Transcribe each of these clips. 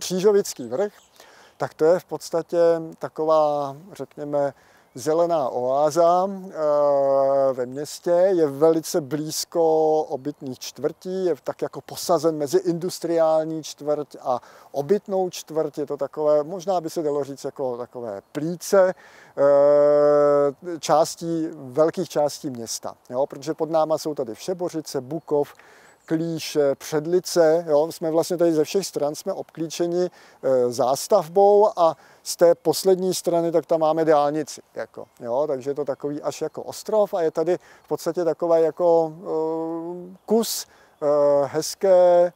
Střížovický vrch, tak to je v podstatě taková, řekněme, zelená oáza ve městě, je velice blízko obytných čtvrtí, je tak jako posazen mezi industriální čtvrť a obytnou čtvrť, je to takové, možná by se dalo říct jako takové plíce velkých částí města, jo? Protože pod náma jsou tady Všebořice, Bukov, Klíše, Předlice, jo? Jsme vlastně tady ze všech stran jsme obklíčeni zástavbou a z té poslední strany tak tam máme dálnici, jako, jo? Takže je to takový až jako ostrov a je tady v podstatě takový jako kus hezké,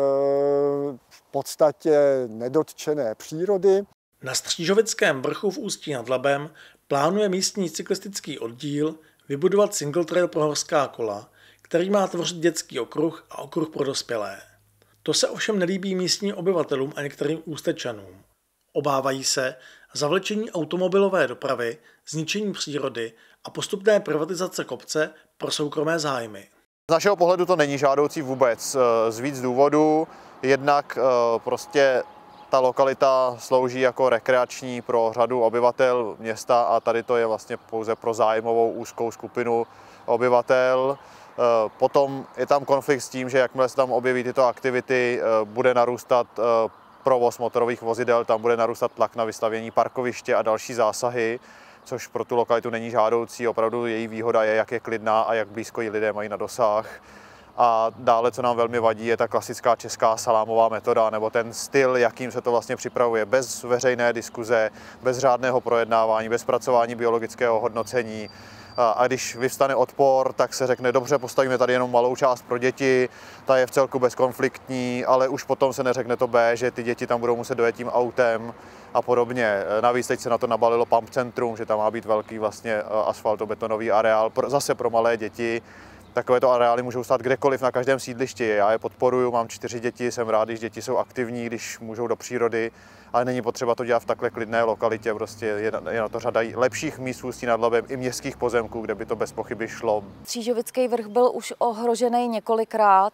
v podstatě nedotčené přírody. Na Střížovickém vrchu v Ústí nad Labem plánuje místní cyklistický oddíl vybudovat single trail pro horská kola, který má tvořit dětský okruh a okruh pro dospělé. To se ovšem nelíbí místním obyvatelům a některým Ústečanům. Obávají se zavlečení automobilové dopravy, zničení přírody a postupné privatizace kopce pro soukromé zájmy. Z našeho pohledu to není žádoucí vůbec z víc důvodů. Jednak prostě ta lokalita slouží jako rekreační pro řadu obyvatel města a tady to je vlastně pouze pro zájmovou úzkou skupinu obyvatel. Potom je tam konflikt s tím, že jakmile se tam objeví tyto aktivity, bude narůstat provoz motorových vozidel, tam bude narůstat tlak na vystavění parkoviště a další zásahy, což pro tu lokalitu není žádoucí. Opravdu její výhoda je, jak je klidná a jak blízko jí lidé mají na dosah. A dále, co nám velmi vadí, je ta klasická česká salámová metoda, nebo ten styl, jakým se to vlastně připravuje, bez veřejné diskuze, bez řádného projednávání, bez zpracování biologického hodnocení. A když vyvstane odpor, tak se řekne, dobře, postavíme tady jenom malou část pro děti, ta je vcelku bezkonfliktní, ale už potom se neřekne to B, že ty děti tam budou muset dojet tím autem a podobně. Navíc teď se na to nabalilo pump centrum, že tam má být velký vlastně asfaltobetonový areál zase pro malé děti. Takovéto areály můžou stát kdekoliv na každém sídlišti. Já je podporuji, mám 4 děti, jsem rád, když děti jsou aktivní, když můžou do přírody, ale není potřeba to dělat v takhle klidné lokalitě. Prostě je na to řada lepších míst v Ústí nad Labem i městských pozemků, kde by to bez pochyby šlo. Střížovický vrch byl už ohrožený několikrát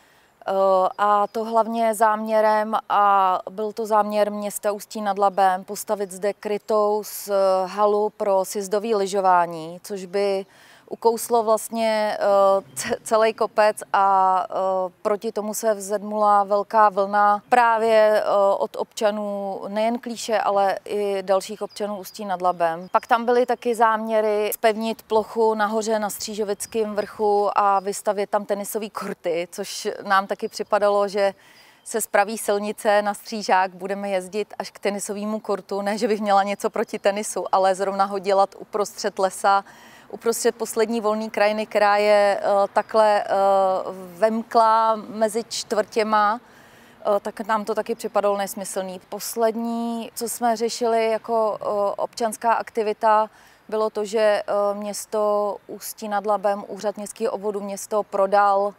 a to hlavně záměrem, a byl to záměr města Ústí nad Labem, postavit zde krytou halu pro sjezdové lyžování, což by ukouslo vlastně celý kopec a proti tomu se vzedmula velká vlna právě od občanů nejen Klíše, ale i dalších občanů Ústí nad Labem. Pak tam byly taky záměry zpevnit plochu nahoře na Střížovickém vrchu a vystavět tam tenisové korty, což nám taky připadalo, že se spraví silnice na Střížák, budeme jezdit až k tenisovému kortu. Ne, že bych měla něco proti tenisu, ale zrovna ho dělat uprostřed lesa, uprostřed poslední volné krajiny, která je takhle vemklá mezi čtvrtěma, tak nám to taky připadalo nesmyslný. Poslední, co jsme řešili jako občanská aktivita, bylo to, že město Ústí nad Labem, úřad městského obvodu město prodal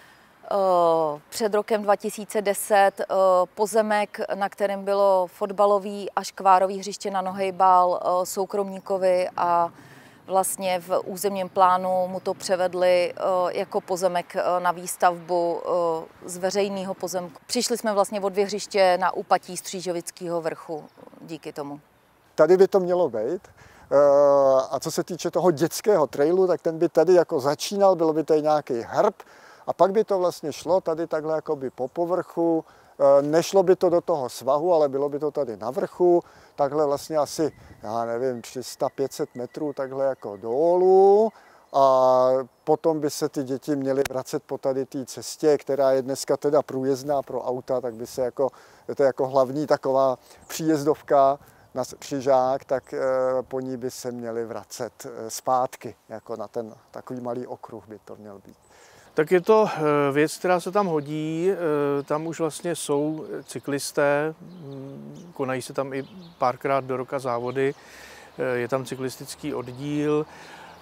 před rokem 2010 pozemek, na kterém bylo fotbalový a škvárový hřiště na nohejbal soukromníkovi a vlastně v územním plánu mu to převedli jako pozemek na výstavbu z veřejného pozemku. Přišli jsme vlastně o 2 hřiště na úpatí Střížovického vrchu díky tomu. Tady by to mělo být. A co se týče toho dětského trailu, tak ten by tady jako začínal, bylo by tady nějaký hrb a pak by to vlastně šlo tady takhle jakoby po povrchu. Nešlo by to do toho svahu, ale bylo by to tady na vrchu, takhle vlastně asi, já nevím, 300-500 metrů takhle jako dolů a potom by se ty děti měly vracet po tady té cestě, která je dneska teda průjezdná pro auta, tak by se jako, to je jako hlavní taková příjezdovka na Křižák, tak po ní by se měly vracet zpátky, jako na ten takový malý okruh by to měl být. Tak je to věc, která se tam hodí. Tam už vlastně jsou cyklisté, konají se tam i párkrát do roka závody, je tam cyklistický oddíl.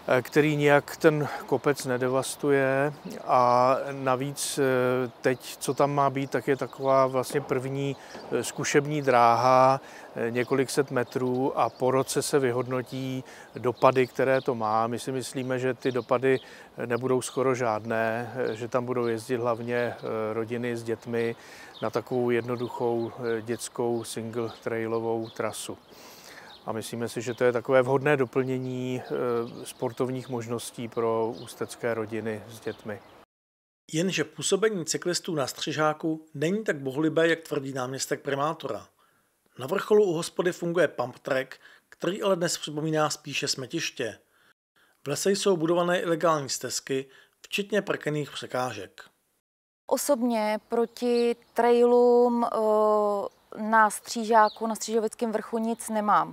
který nijak ten kopec nedevastuje a navíc teď, co tam má být, tak je taková vlastně první zkušební dráha, několik set metrů a po roce se vyhodnotí dopady, které to má. My si myslíme, že ty dopady nebudou skoro žádné, že tam budou jezdit hlavně rodiny s dětmi na takovou jednoduchou dětskou single trailovou trasu. A myslíme si, že to je takové vhodné doplnění sportovních možností pro ústecké rodiny s dětmi. Jenže působení cyklistů na Střižáku není tak bohulibé, jak tvrdí náměstek primátora. Na vrcholu u hospody funguje pump track, který ale dnes připomíná spíše smetiště. V lese jsou budované ilegální stezky, včetně prkených překážek. Osobně proti trailům na Střížáku, na Střížovickém vrchu nic nemám.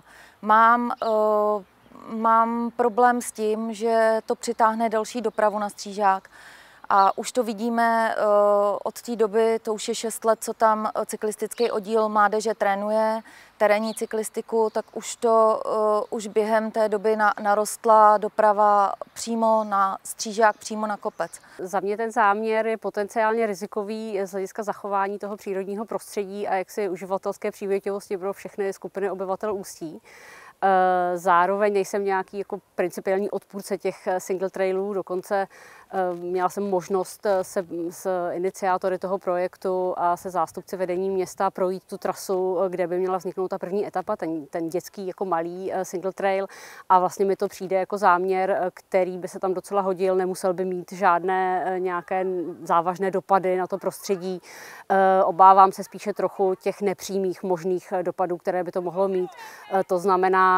Mám problém s tím, že to přitáhne další dopravu na Střížák. A už to vidíme od té doby, to už je 6 let, co tam cyklistický oddíl mládeže trénuje, terénní cyklistiku, tak už během té doby narostla doprava přímo na Střížák, přímo na kopec. Za mě ten záměr je potenciálně rizikový z hlediska zachování toho přírodního prostředí a jaksi uživatelské přívětivosti pro všechny skupiny obyvatel Ústí. Zároveň nejsem nějaký jako principiální odpůrce těch single trailů, dokonce měla jsem možnost se s iniciátory toho projektu a se zástupci vedení města projít tu trasu, kde by měla vzniknout ta první etapa, ten dětský jako malý single trail a vlastně mi to přijde jako záměr, který by se tam docela hodil, nemusel by mít žádné nějaké závažné dopady na to prostředí. Obávám se spíše trochu těch nepřímých možných dopadů, které by to mohlo mít. To znamená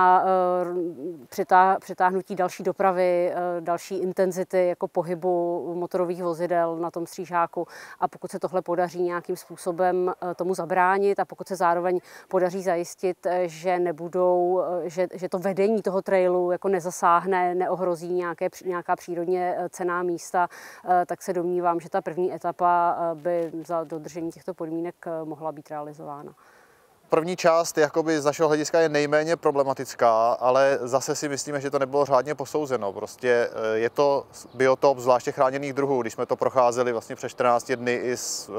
přitáhnutí další dopravy, další intenzity jako pohybu motorových vozidel na tom Střížáku a pokud se tohle podaří nějakým způsobem tomu zabránit a pokud se zároveň podaří zajistit, že to vedení toho trailu jako nezasáhne, neohrozí nějaká přírodně cenná místa, tak se domnívám, že ta první etapa by za dodržení těchto podmínek mohla být realizována. První část jakoby z našeho hlediska je nejméně problematická, ale zase si myslíme, že to nebylo řádně posouzeno. Prostě je to biotop zvláště chráněných druhů. Když jsme to procházeli vlastně přes 14 dny i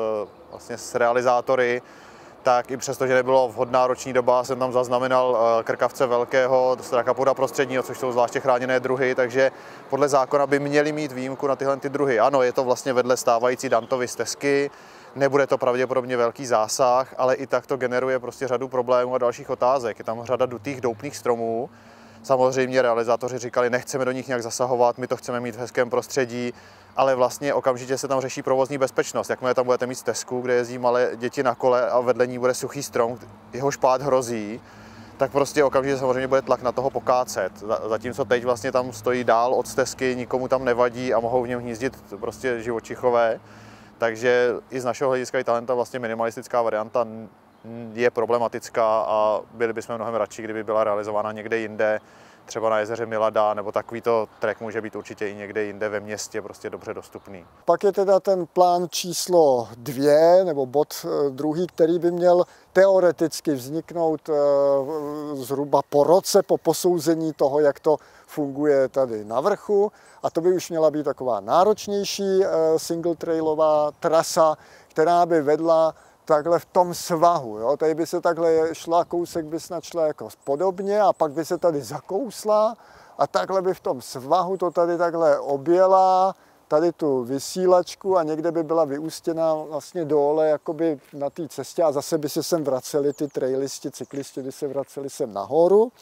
s realizátory, tak i přesto, že nebylo vhodná roční doba, jsem tam zaznamenal krkavce velkého, strakapoda prostředního, což jsou zvláště chráněné druhy, takže podle zákona by měly mít výjimku na tyhle druhy. Ano, je to vlastně vedle stávající Dantovy stezky, nebude to pravděpodobně velký zásah, ale i tak to generuje prostě řadu problémů a dalších otázek. Je tam řada dutých doupných stromů. Samozřejmě realizátoři říkali, nechceme do nich nějak zasahovat, my to chceme mít v hezkém prostředí, ale vlastně okamžitě se tam řeší provozní bezpečnost. Jakmile tam budete mít stezku, kde jezdí malé děti na kole a vedle ní bude suchý strom, jehož pád hrozí, tak prostě okamžitě samozřejmě bude tlak na toho pokácet. Zatímco teď vlastně tam stojí dál od stezky, nikomu tam nevadí a mohou v něm hnízdit prostě živočichové. Takže i z našeho hlediska i tahle vlastně minimalistická varianta je problematická a byli bychom mnohem radši, kdyby byla realizována někde jinde, třeba na jezeře Milada, nebo takovýto trek může být určitě i někde jinde ve městě prostě dobře dostupný. Pak je teda ten plán číslo 2, nebo bod druhý, který by měl teoreticky vzniknout zhruba po roce po posouzení toho, jak to funguje tady na vrchu. A to by už měla být taková náročnější single trailová trasa, která by vedla takhle v tom svahu. Jo? Tady by se takhle šla, kousek by snad šla jako podobně a pak by se tady zakousla a takhle by v tom svahu to tady takhle objela, tady tu vysílačku a někde by byla vyústěna vlastně dole jakoby na té cestě a zase by se sem vraceli ty trailisti, cyklisti by se vraceli sem nahoru.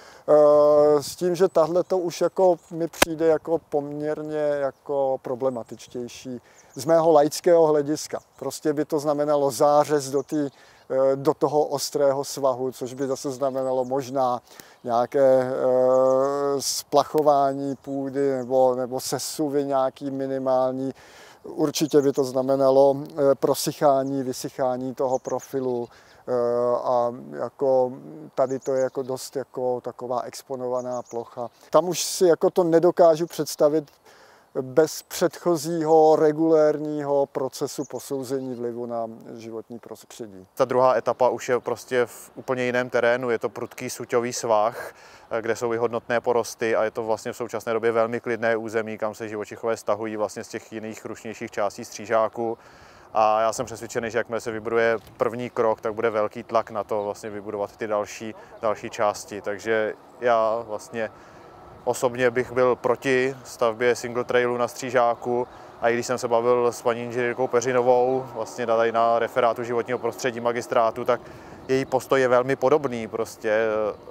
S tím, že tahle to už jako mi přijde jako poměrně jako problematičtější z mého laického hlediska. Prostě by to znamenalo zářez do toho ostrého svahu, což by zase znamenalo možná nějaké splachování půdy nebo sesuvy nějaký minimální. Určitě by to znamenalo prosychání, vysychání toho profilu. A jako tady to je jako dost jako taková exponovaná plocha. Tam už si jako to nedokážu představit bez předchozího regulérního procesu posouzení vlivu na životní prostředí. Ta druhá etapa už je prostě v úplně jiném terénu, je to prudký suťový svah, kde jsou i hodnotné porosty a je to vlastně v současné době velmi klidné území, kam se živočichové stahují vlastně z těch jiných rušnějších částí Střížáku. A já jsem přesvědčený, že jakmile se vybuduje první krok, tak bude velký tlak na to vlastně vybudovat ty další části. Takže já vlastně osobně bych byl proti stavbě single trailu na Střížáku a i když jsem se bavil s paní inženýrkou Peřinovou, vlastně tady na referátu životního prostředí magistrátu, tak její postoj je velmi podobný prostě,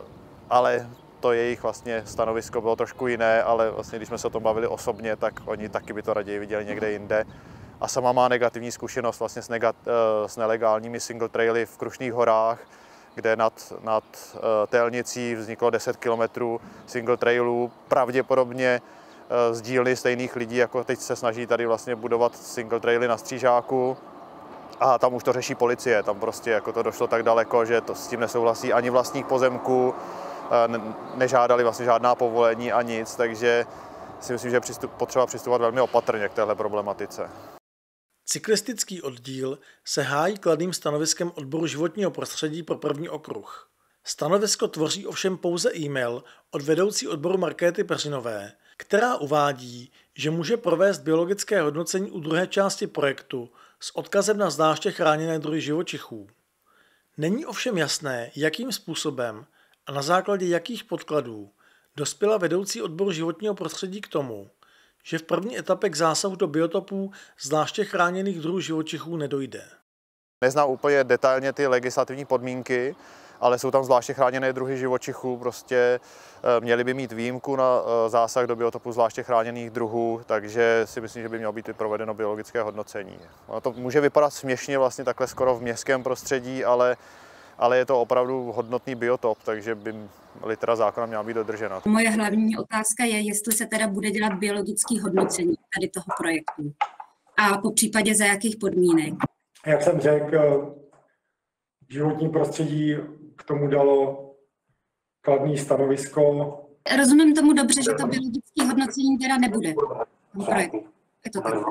ale to jejich vlastně stanovisko bylo trošku jiné, ale vlastně když jsme se o tom bavili osobně, tak oni taky by to raději viděli někde jinde. A sama má negativní zkušenost vlastně s nelegálními single traily v Krušných horách, kde nad Telnicí vzniklo 10 kilometrů single trailů, pravděpodobně z dílny stejných lidí, jako teď se snaží tady vlastně budovat single traily na Střížáku. A tam už to řeší policie, tam prostě jako to došlo tak daleko, že to s tím nesouhlasí ani vlastník pozemků, nežádali vlastně žádná povolení a nic, takže si myslím, že je potřeba přistupovat velmi opatrně k téhle problematice. Cyklistický oddíl se hájí kladným stanoviskem odboru životního prostředí pro první okruh. Stanovisko tvoří ovšem pouze e-mail od vedoucí odboru Markéty Peřinové, která uvádí, že může provést biologické hodnocení u druhé části projektu s odkazem na zvláště chráněné druhy živočichů. Není ovšem jasné, jakým způsobem a na základě jakých podkladů dospěla vedoucí odboru životního prostředí k tomu, že v první etapě k zásahu do biotopů zvláště chráněných druhů živočichů nedojde. Neznám úplně detailně ty legislativní podmínky, ale jsou tam zvláště chráněné druhy živočichů, prostě měly by mít výjimku na zásah do biotopu zvláště chráněných druhů, takže si myslím, že by mělo být provedeno biologické hodnocení. Ono to může vypadat směšně vlastně takhle skoro v městském prostředí, ale je to opravdu hodnotný biotop, takže by litera zákona měla být dodržena. Moje hlavní otázka je, jestli se teda bude dělat biologické hodnocení tady toho projektu a po případě za jakých podmínek. Jak jsem řekl, životní prostředí k tomu dalo kladné stanovisko. Rozumím tomu dobře, že to biologické hodnocení teda nebude. Je to tak?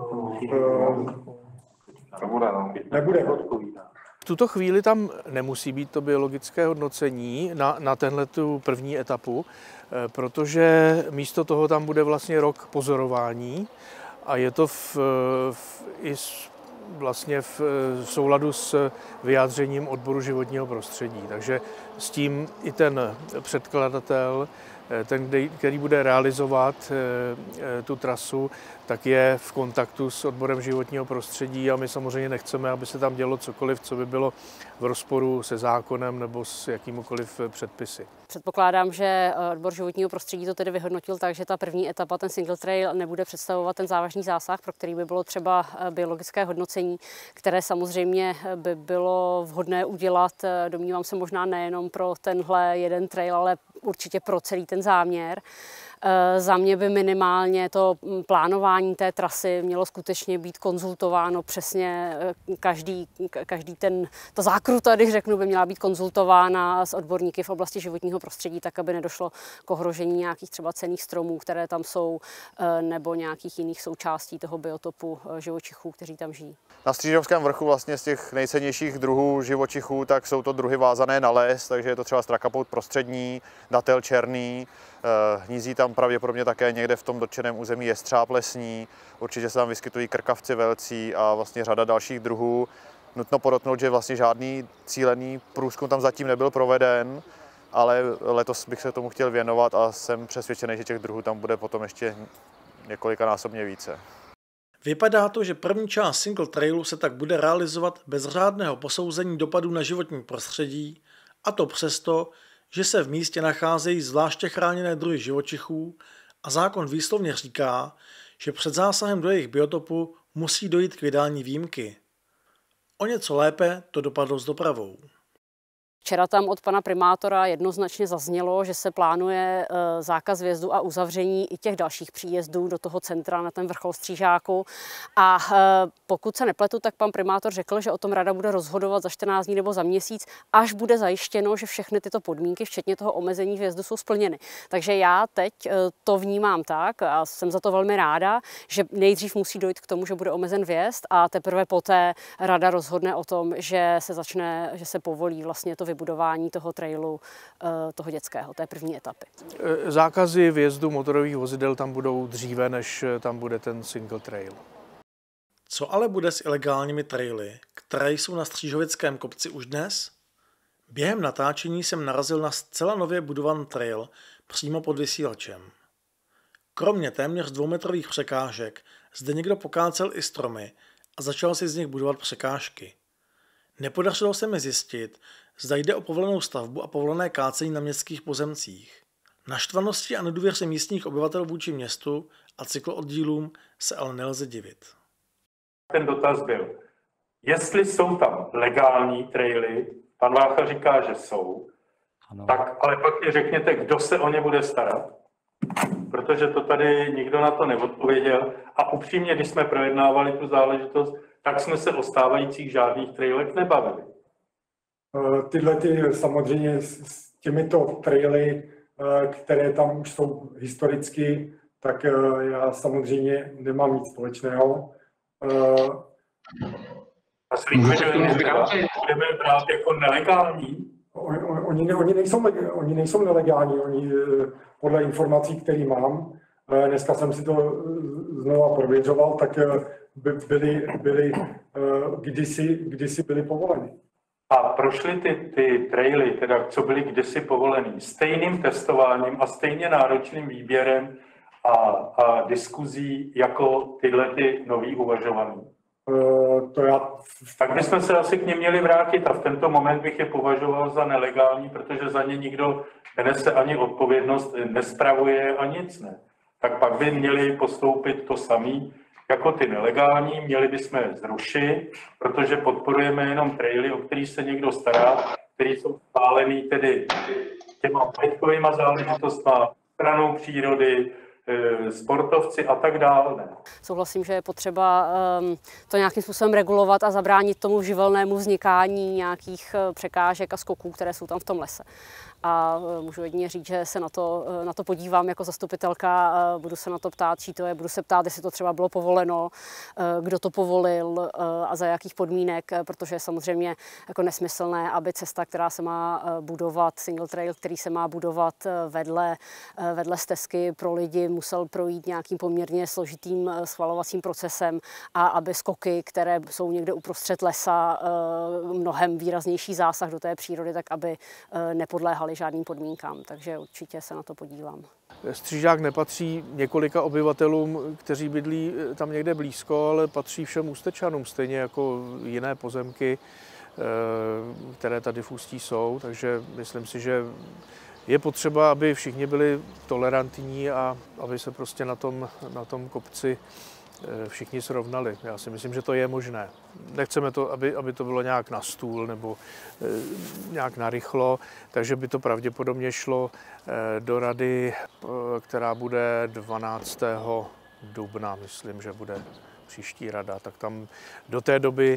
Nebude. V tuto chvíli tam nemusí být to biologické hodnocení na tenhletu první etapu, protože místo toho tam bude vlastně rok pozorování a je to vlastně v souladu s vyjádřením odboru životního prostředí. Takže s tím i ten předkladatel, ten, který bude realizovat tu trasu, tak je v kontaktu s odborem životního prostředí a my samozřejmě nechceme, aby se tam dělo cokoliv, co by bylo v rozporu se zákonem nebo s jakýmikoliv předpisy. Předpokládám, že odbor životního prostředí to tedy vyhodnotil tak, že ta první etapa, ten single trail, nebude představovat ten závažný zásah, pro který by bylo třeba biologické hodnocení, které samozřejmě by bylo vhodné udělat, domnívám se možná nejenom pro tenhle jeden trail, ale určitě pro celý ten záměr. Za mě by minimálně to plánování té trasy mělo skutečně být konzultováno přesně ta zákruta, když řeknu, by měla být konzultována s odborníky v oblasti životního prostředí, tak aby nedošlo k ohrožení nějakých třeba cenných stromů, které tam jsou, nebo nějakých jiných součástí toho biotopu živočichů, kteří tam žijí. Na Střížovském vrchu vlastně z těch nejcennějších druhů živočichů, tak jsou to druhy vázané na les, takže je to třeba strakapout prostřední, datel černý, hnízí tam pravděpodobně také někde v tom dotčeném území jestřáb lesní, určitě se tam vyskytují krkavci velcí a vlastně řada dalších druhů. Nutno podotknout, že vlastně žádný cílený průzkum tam zatím nebyl proveden, ale letos bych se tomu chtěl věnovat a jsem přesvědčený, že těch druhů tam bude potom ještě několikanásobně více. Vypadá to, že první část single trailu se tak bude realizovat bez řádného posouzení dopadů na životní prostředí, a to přesto, že se v místě nacházejí zvláště chráněné druhy živočichů a zákon výslovně říká, že před zásahem do jejich biotopu musí dojít k vydání výjimky. O něco lépe to dopadlo s dopravou. Včera tam od pana primátora jednoznačně zaznělo, že se plánuje zákaz vjezdu a uzavření i těch dalších příjezdů do toho centra na ten vrchol Střížáku. A pokud se nepletu, tak pan primátor řekl, že o tom rada bude rozhodovat za 14 dní nebo za měsíc, až bude zajištěno, že všechny tyto podmínky, včetně toho omezení vjezdu, jsou splněny. Takže já teď to vnímám tak a jsem za to velmi ráda, že nejdřív musí dojít k tomu, že bude omezen vjezd a teprve poté rada rozhodne o tom, že se povolí vlastně to vybudování toho trailu, toho dětského, té první etapy. Zákazy vjezdu motorových vozidel tam budou dříve, než tam bude ten single trail. Co ale bude s ilegálními traily, které jsou na Střížovickém kopci už dnes? Během natáčení jsem narazil na zcela nově budovaný trail přímo pod vysílačem. Kromě téměř 2metrových překážek zde někdo pokácel i stromy a začal si z nich budovat překážky. Nepodařilo se mi zjistit, zda jde o povolenou stavbu a povolené kácení na městských pozemcích. Naštvanosti a nedůvěře místních obyvatel vůči městu a cyklooddílům se ale nelze divit. Ten dotaz byl, jestli jsou tam legální traily, pan Vácha říká, že jsou, ano. Tak ale pak mi řekněte, kdo se o ně bude starat, protože to tady nikdo na to neodpověděl a upřímně, když jsme projednávali tu záležitost, tak jsme se o stávajících žádných trailech nebavili. Tyhle samozřejmě s těmito traily, které tam už jsou historicky, tak já samozřejmě nemám nic společného. A slíbíme, že budeme brát jako nelegální? Oni nejsou nelegální, oni podle informací, které mám, dneska jsem si to znova prověřoval, tak byly kdysi byly povoleny. A prošly ty traily, teda co byly kdysi povolený, stejným testováním a stejně náročným výběrem a diskuzí jako tyhle ty nový uvažovaný? Tak bychom se asi k nim měli vrátit a v tento moment bych je považoval za nelegální, protože za ně nikdo nenese ani odpovědnost, nespravuje a nic ne. Tak pak by měli postoupit to samý jako ty nelegální, měli bychom je zrušit, protože podporujeme jenom traily, o který se někdo stará, který jsou spálený tedy těma majetkovýma záležitostma, stranou přírody, sportovci a tak dále. Souhlasím, že je potřeba to nějakým způsobem regulovat a zabránit tomu živelnému vznikání nějakých překážek a skoků, které jsou tam v tom lese. A můžu jedině říct, že se na to podívám jako zastupitelka, budu se na to ptát, čí to je, budu se ptát, jestli to třeba bylo povoleno, kdo to povolil a za jakých podmínek, protože je samozřejmě jako nesmyslné, aby cesta, která se má budovat, single trail, který se má budovat vedle stezky pro lidi, musel projít nějakým poměrně složitým schvalovacím procesem a aby skoky, které jsou někde uprostřed lesa, mnohem výraznější zásah do té přírody, tak aby nepodléhaly žádným podmínkám, takže určitě se na to podívám. Střížák nepatří několika obyvatelům, kteří bydlí tam někde blízko, ale patří všem Ústečanům, stejně jako jiné pozemky, které tady v Ústí jsou, takže myslím si, že je potřeba, aby všichni byli tolerantní a aby se prostě na tom kopci všichni srovnali. Já si myslím, že to je možné. Nechceme to, aby to bylo nějak na stůl nebo nějak narychlo, takže by to pravděpodobně šlo do rady, která bude 12. dubna, myslím, že bude příští rada. Tak tam do té doby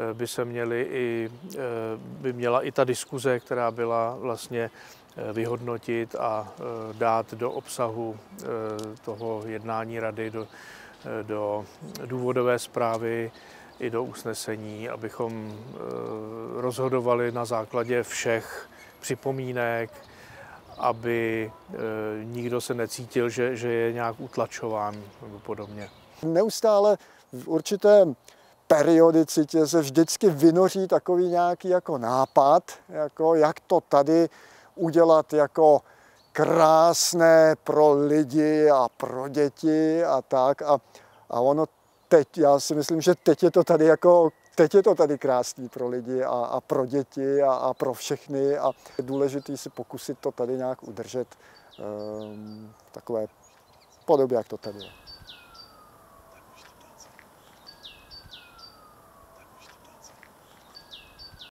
by měla i ta diskuze, která byla vlastně vyhodnotit a dát do obsahu toho jednání rady, do důvodové zprávy i do usnesení, abychom rozhodovali na základě všech připomínek, aby nikdo se necítil, že je nějak utlačován nebo podobně. Neustále v určité periodicitě se vždycky vynoří takový nějaký jako nápad, jako jak to tady udělat jako krásné pro lidi a pro děti a tak. A ono teď, já si myslím, že teď je to tady krásný pro lidi a pro děti a pro všechny a je důležité si pokusit to tady nějak udržet v takové podobě, jak to tady je.